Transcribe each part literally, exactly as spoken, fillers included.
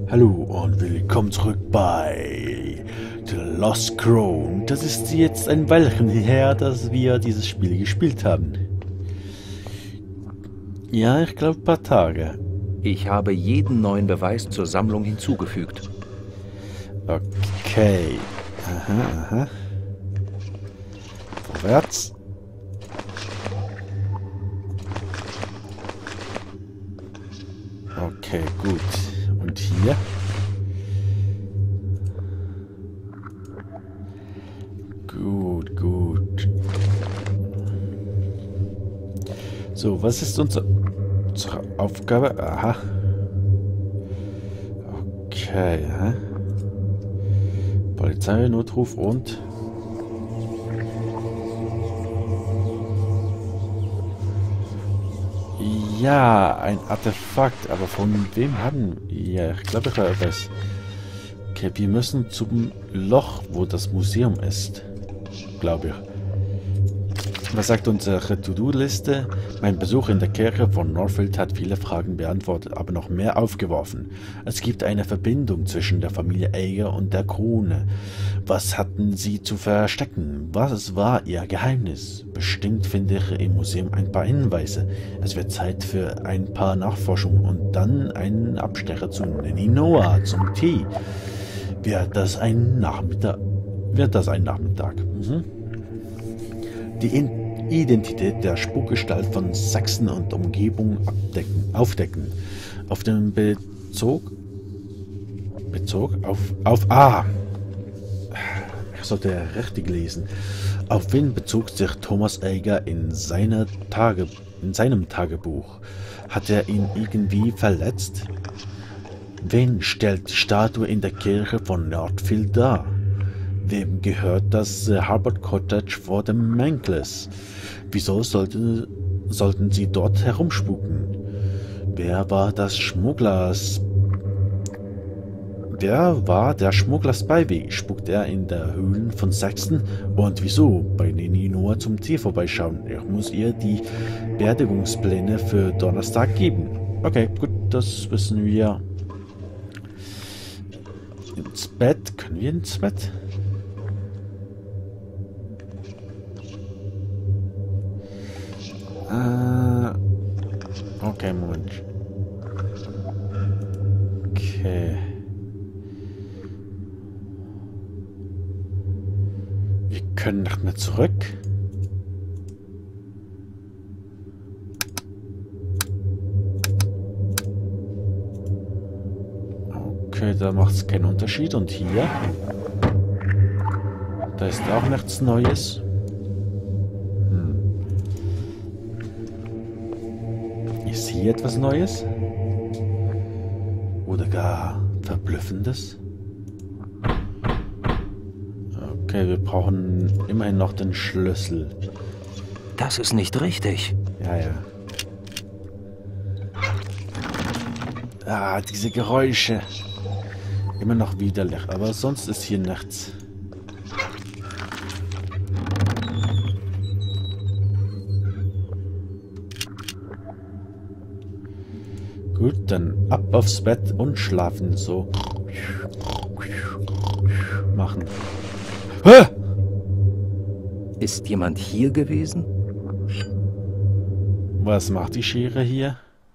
Hallo und willkommen zurück bei The Lost Crown. Das ist jetzt ein Weilchen her, dass wir dieses Spiel gespielt haben. Ja, ich glaube ein paar Tage. Ich habe jeden neuen Beweis zur Sammlung hinzugefügt. Okay. Aha, aha. Vorwärts. Okay, gut. Und hier? Gut, gut. So, was ist unsere, unsere Aufgabe? Aha. Okay, hä? Polizei, Notruf und... Ja, ein Artefakt, aber von wem haben wir? Ich glaube, ich weiß. Okay, wir müssen zum Loch, wo das Museum ist. Glaube ich. Was sagt unsere To-Do-Liste? Mein Besuch in der Kirche von Northfield hat viele Fragen beantwortet, aber noch mehr aufgeworfen. Es gibt eine Verbindung zwischen der Familie Ager und der Krone. Was hatten sie zu verstecken? Was war ihr Geheimnis? Bestimmt finde ich im Museum ein paar Hinweise. Es wird Zeit für ein paar Nachforschungen und dann einen Abstecher zu Ninoa zum Tee. Wird das ein Nachmittag? Wird das ein Nachmittag? Mhm. Die Identität der Spukgestalt von Sachsen und Umgebung abdecken, aufdecken. Auf den Bezug... Bezug? Auf... Auf... Ah! Ich sollte richtig lesen. Auf wen bezog sich Thomas Ager in, seiner Tage, in seinem Tagebuch? Hat er ihn irgendwie verletzt? Wen stellt die Statue in der Kirche von Northfield dar? Wem gehört das äh, Harbord Cottage vor dem Mankles? Wieso sollte, sollten sie dort herumspuken? Wer war das Schmugglers... Wer war der Schmugglers Beiweg? Spukt er in der Höhlen von Sachsen? Und wieso bei Ninoa zum Tee vorbeischauen? Ich muss ihr die Beerdigungspläne für Donnerstag geben. Okay, gut, das wissen wir. Ins Bett? Können wir ins Bett? Äh, okay, Moment. Okay. Wir können nicht mehr zurück. Okay, da macht es keinen Unterschied. Und hier? Da ist auch nichts Neues. Ist hier etwas Neues? Oder gar Verblüffendes? Okay, wir brauchen immerhin noch den Schlüssel. Das ist nicht richtig. Ja, ja. Ah, diese Geräusche. Immer noch widerlich, aber sonst ist hier nichts. Gut, dann ab aufs Bett und schlafen. So. Machen. Hä? Ist jemand hier gewesen? Was macht die Schere hier?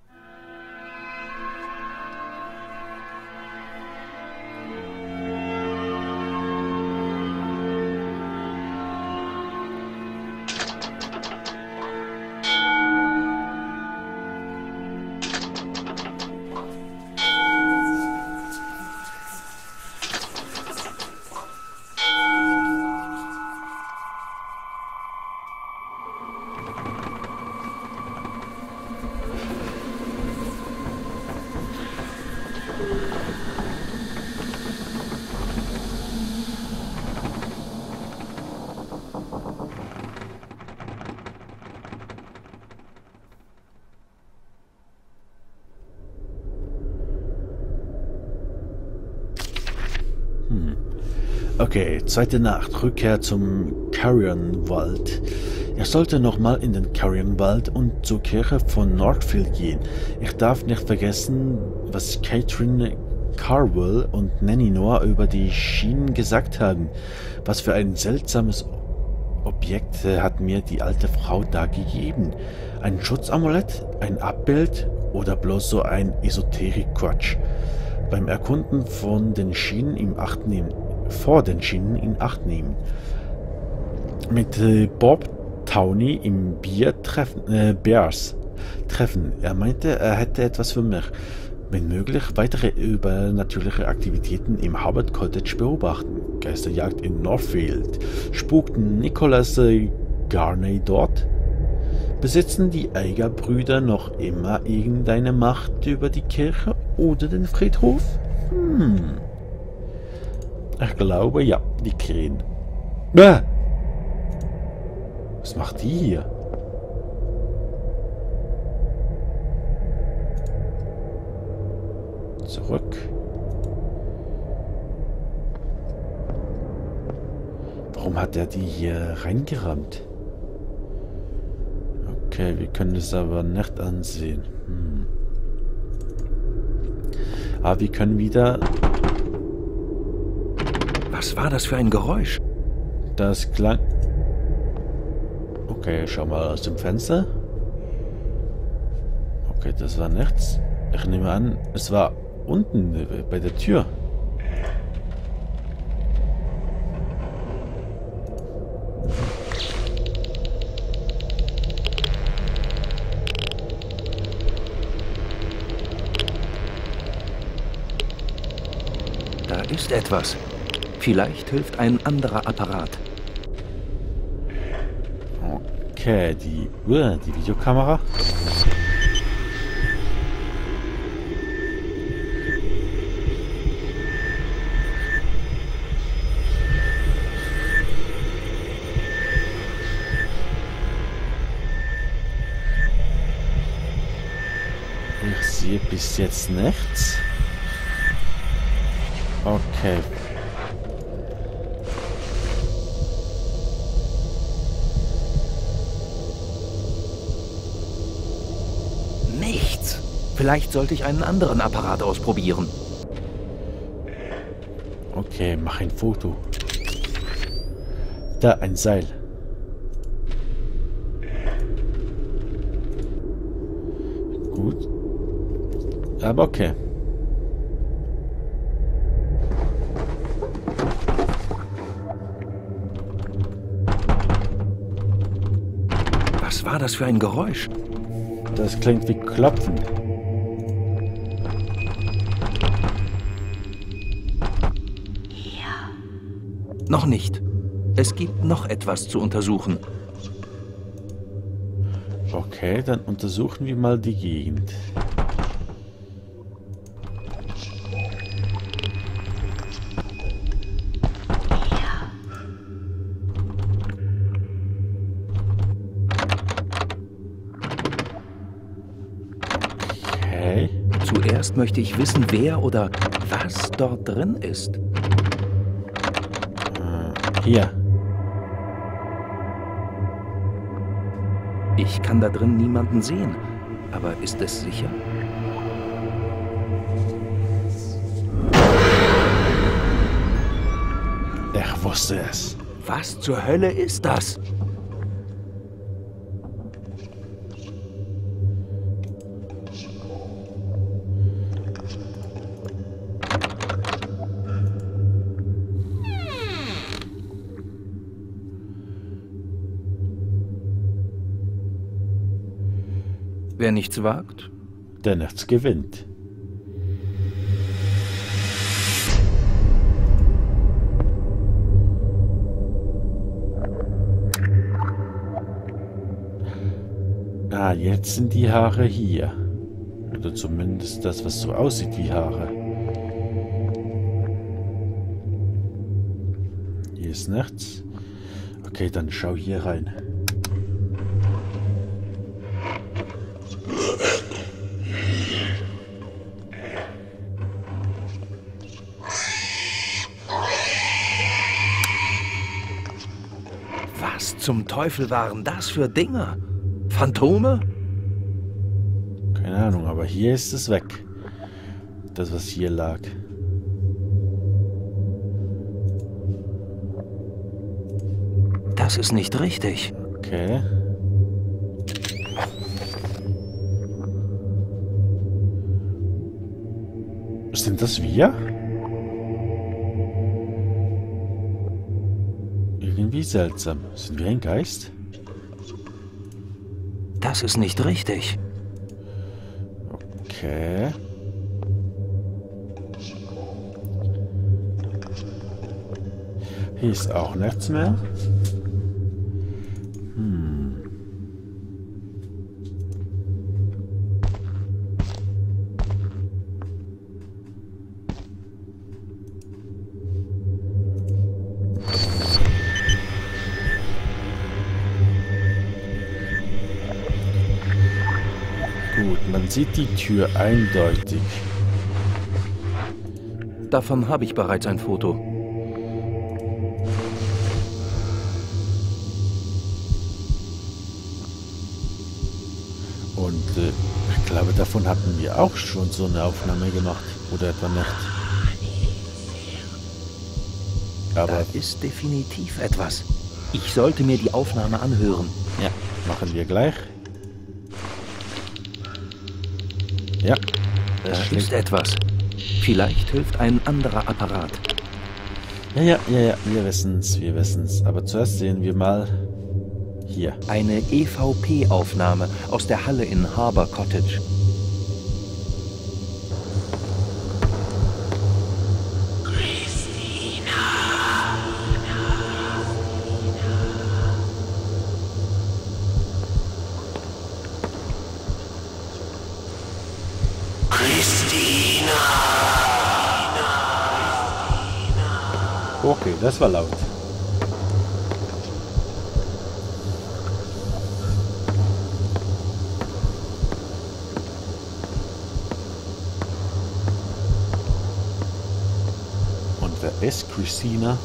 Okay, zweite Nacht, Rückkehr zum Carrion-Wald. Er sollte nochmal in den Carrion-Wald und zur Kirche von Northfield gehen. Ich darf nicht vergessen, was Catherine Carwell und Naninor über die Schienen gesagt haben. Was für ein seltsames Objekt hat mir die alte Frau da gegeben? Ein Schutzamulett? Ein Abbild? Oder bloß so ein Esoterik-Quatsch? Beim Erkunden von den Schienen in Acht nehmen, vor den Schienen in Acht nehmen. Mit äh, Bob Towney im Bier treffen, äh, Bears treffen. Er meinte, er hätte etwas für mich. Wenn möglich, weitere übernatürliche Aktivitäten im Harvard Cottage beobachten. Geisterjagd in Northfield. Spukt Nicholas äh, Garney dort? Besitzen die Eiger-Brüder noch immer irgendeine Macht über die Kirche oder den Friedhof? Hm. Ich glaube, ja, die Krähen. Bäh! Was macht die hier? Zurück. Warum hat er die hier reingerammt? Okay, wir können es aber nicht ansehen. Hm. Aber wir können wieder... Was war das für ein Geräusch? Das klang... Okay, schau mal aus dem Fenster. Okay, das war nichts. Ich nehme an, es war unten bei der Tür. Da ist etwas. Vielleicht hilft ein anderer Apparat. Okay, die Uhr, die Videokamera. Ich sehe bis jetzt nichts. Okay. Nichts. Vielleicht sollte ich einen anderen Apparat ausprobieren. Okay, mach ein Foto. Da, ein Seil. Gut. Aber okay. Was war das für ein Geräusch? Das klingt wie Klopfen. Hier. Noch nicht. Es gibt noch etwas zu untersuchen. Okay, dann untersuchen wir mal die Gegend. Okay. Zuerst möchte ich wissen, wer oder was dort drin ist. Äh, hier. Ich kann da drin niemanden sehen. Aber ist es sicher? Ich wusste es. Was zur Hölle ist das? Wer nichts wagt, Der nichts gewinnt. Ah, jetzt sind die Haare hier. Oder zumindest das, was so aussieht wie Haare. Hier ist nichts. Okay, dann schau hier rein. was zum Teufel waren das für Dinger? Phantome? Keine Ahnung, aber hier ist es weg. Das, was hier lag. Das ist nicht richtig. Okay. Sind das wir? Irgendwie seltsam. Sind wir ein Geist? Das ist nicht richtig. Okay. Hier ist auch nichts mehr. Hm. Gut, man sieht die Tür eindeutig. Davon habe ich bereits ein Foto. Und äh, ich glaube, davon hatten wir auch schon so eine Aufnahme gemacht. Oder etwa nicht. Aber Da ist definitiv etwas. Ich sollte mir die Aufnahme anhören. ja, machen wir gleich. Ja, Da das ist schlägt. etwas. Vielleicht hilft ein anderer Apparat. Ja, ja, ja, ja, wir wissen's, wir wissen's. Aber zuerst sehen wir mal hier. Eine E V P-Aufnahme aus der Halle in Harbor Cottage. Okay, das war laut. Und wer ist Christina?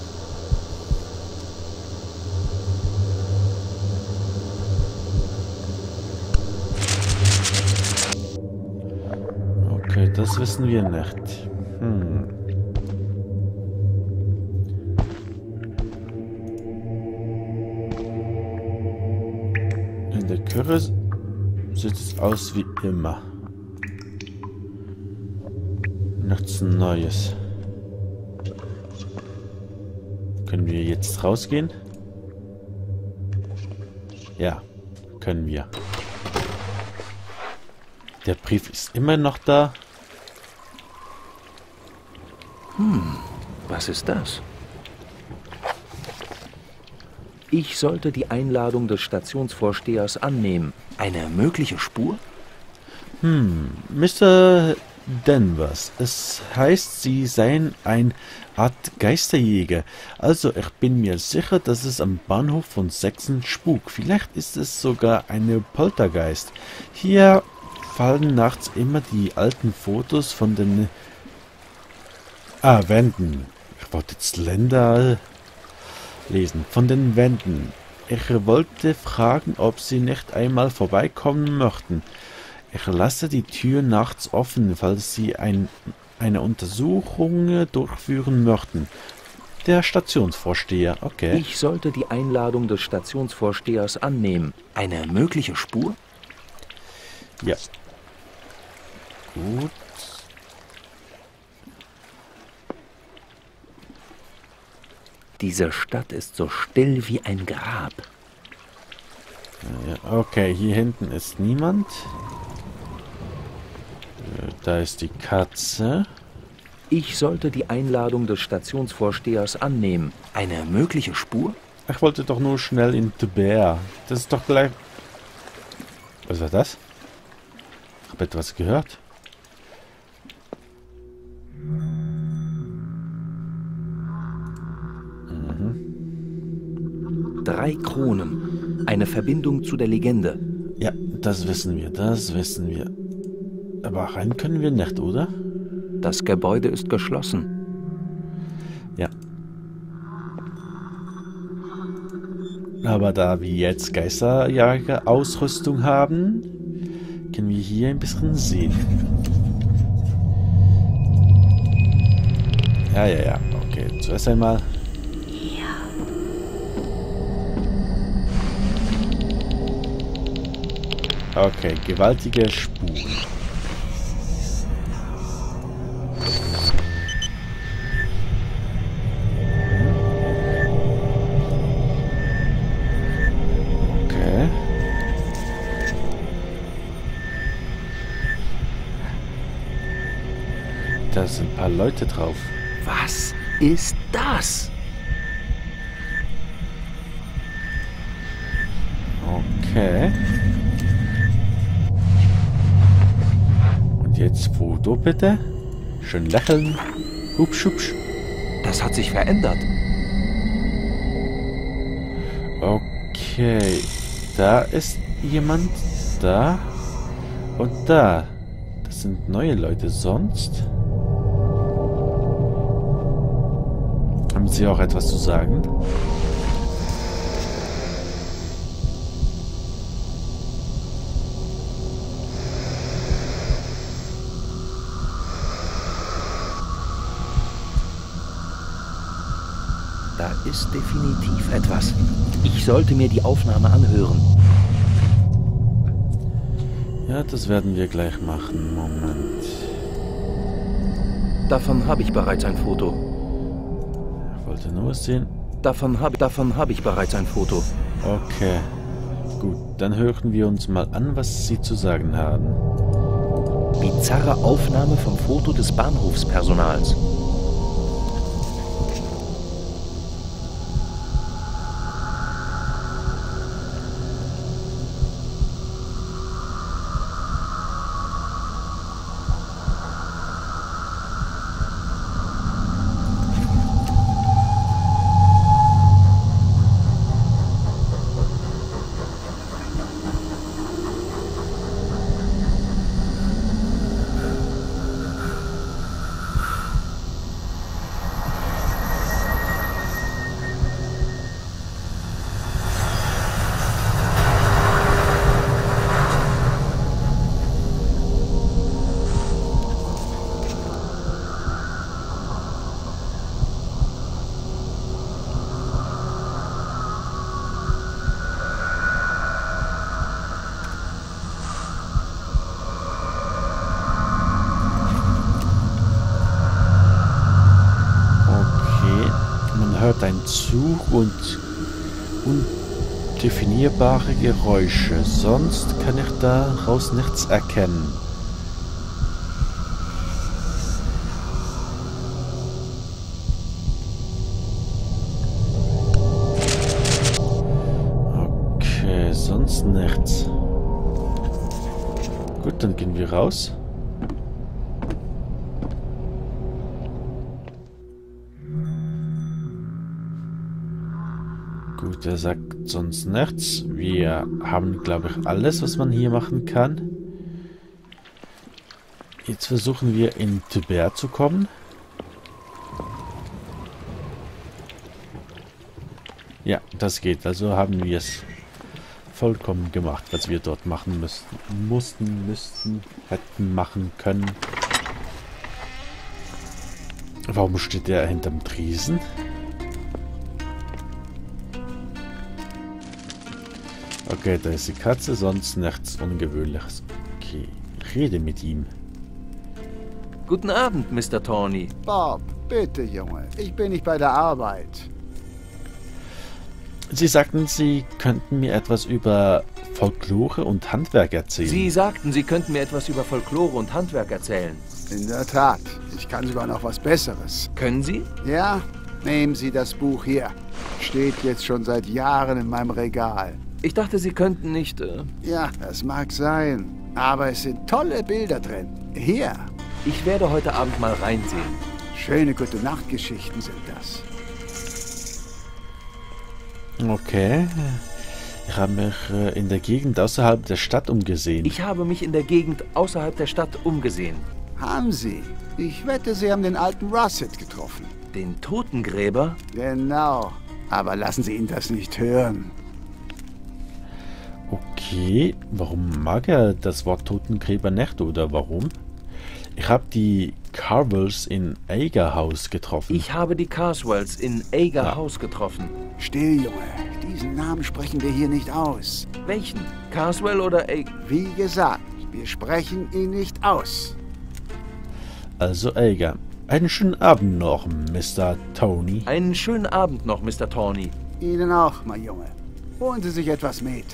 Okay, das wissen wir nicht. Hm. In der Küche sieht es aus wie immer. Nichts Neues. Können wir jetzt rausgehen? Ja, können wir. Der Brief ist immer noch da. Hm, was ist das? Ich sollte die Einladung des Stationsvorstehers annehmen. Eine mögliche Spur? Hm, Mister Danvers, es heißt, Sie seien eine Art Geisterjäger. Also ich bin mir sicher, dass es am Bahnhof von Sexen spukt. Vielleicht ist es sogar eine Poltergeist. Hier fallen nachts immer die alten Fotos von den Ah, Wänden. Ich wollte jetzt Länder lesen. Von den Wänden. Ich wollte fragen, ob Sie nicht einmal vorbeikommen möchten. Ich lasse die Tür nachts offen, falls Sie ein, eine Untersuchung durchführen möchten. Der Stationsvorsteher, okay. Ich sollte die Einladung des Stationsvorstehers annehmen. Eine mögliche Spur? Ja. Gut. Diese Stadt ist so still wie ein Grab. Ja, okay, hier hinten ist niemand. Da ist die Katze. Ich sollte die Einladung des Stationsvorstehers annehmen. Eine mögliche Spur? Ich wollte doch nur schnell in the Bear. Das ist doch gleich... Was war das? Ich habe etwas gehört. Drei Kronen. Eine Verbindung zu der Legende. Ja, das wissen wir, das wissen wir. Aber rein können wir nicht, oder? Das Gebäude ist geschlossen. Ja. Aber da wir jetzt Geisterjager-Ausrüstung haben, können wir hier ein bisschen sehen. Ja, ja, ja. Okay, zuerst einmal. Okay, gewaltige Spuren. Okay. Da sind ein paar Leute drauf. Was ist das? Okay. Und jetzt Foto bitte. Schön lächeln. Hupsch, hupsch. Das hat sich verändert. Okay. Da ist jemand. Da. Und da. Das sind neue Leute. Sonst... Haben Sie auch etwas zu sagen? Da ist definitiv etwas. Ich sollte mir die Aufnahme anhören. Ja, das werden wir gleich machen. Moment. Davon habe ich bereits ein Foto. Ich wollte nur sehen. Davon habe davon habe ich bereits ein Foto. Okay. Gut, dann hören wir uns mal an, was Sie zu sagen haben. Bizarre Aufnahme vom Foto des Bahnhofspersonals. Hört ein Zug und undefinierbare Geräusche. Sonst kann ich daraus nichts erkennen. Okay, sonst nichts. Gut, dann gehen wir raus. Gut, er sagt sonst nichts. Wir haben, glaube ich, alles, was man hier machen kann. Jetzt versuchen wir in Tibet zu kommen. Ja, das geht. Also haben wir es vollkommen gemacht, was wir dort machen müssten, mussten, müssten, hätten machen können. Warum steht der hinterm Tresen? Okay, da ist die Katze, sonst nichts Ungewöhnliches. Okay, ich rede mit ihm. Guten Abend, Mister Tawny. Bob, bitte, Junge. Ich bin nicht bei der Arbeit. Sie sagten, Sie könnten mir etwas über Folklore und Handwerk erzählen. Sie sagten, Sie könnten mir etwas über Folklore und Handwerk erzählen. In der Tat. Ich kann sogar noch was Besseres. Können Sie? Ja, nehmen Sie das Buch hier. Steht jetzt schon seit Jahren in meinem Regal. Ich dachte, Sie könnten nicht... Äh Ja, das mag sein. Aber es sind tolle Bilder drin. Hier. Ich werde heute Abend mal reinsehen. Schöne Gute-Nacht-Geschichten sind das. Okay. Ich habe mich äh, in der Gegend außerhalb der Stadt umgesehen. Ich habe mich in der Gegend außerhalb der Stadt umgesehen. Haben Sie? Ich wette, Sie haben den alten Russet getroffen. Den Totengräber? Genau. Aber lassen Sie ihn das nicht hören. Okay, warum mag er das Wort Totengräber nicht oder warum? Ich habe die Carwells in Ager House getroffen. Ich habe die Carswells in Ager Ja. House getroffen. Still, Junge. Diesen Namen sprechen wir hier nicht aus. Welchen? Carswell oder Ager? Wie gesagt, wir sprechen ihn nicht aus. Also Ager. Einen schönen Abend noch, Mister Tony. Einen schönen Abend noch, Mister Tawny. Ihnen auch, mein Junge. Holen Sie sich etwas mit.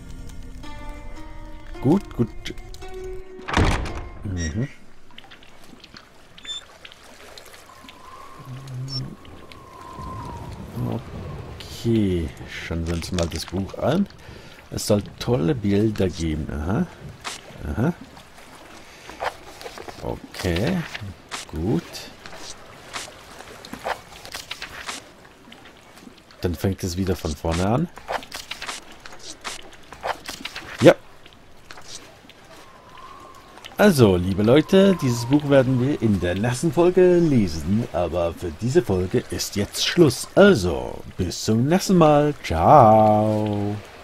Gut, gut. Mhm. Okay, schauen wir uns mal das Buch an. Es soll tolle Bilder geben. Aha. Aha. Okay, gut. Dann fängt es wieder von vorne an. Ja. Also, liebe Leute, dieses Buch werden wir in der nächsten Folge lesen, aber für diese Folge ist jetzt Schluss. Also, bis zum nächsten Mal. Ciao.